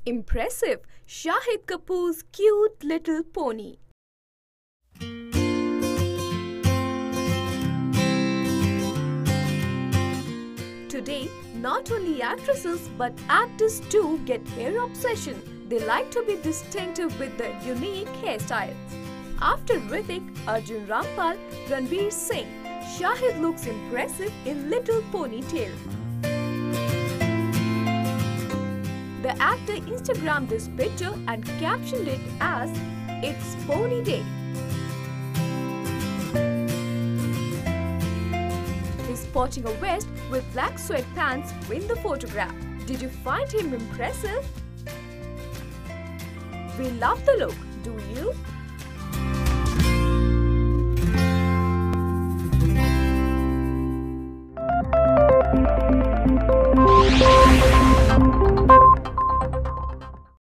Impressive! Shahid Kapoor's cute little pony. Today, not only actresses but actors too get hair obsession. They like to be distinctive with their unique hairstyles. After Hrithik, Arjun Rampal, Ranveer Singh, Shahid looks impressive in little ponytail. The actor Instagrammed this picture and captioned it as, "It's Pony Day." He's sporting a vest with black sweatpants in the photograph. Did you find him impressive? We love the look, do you?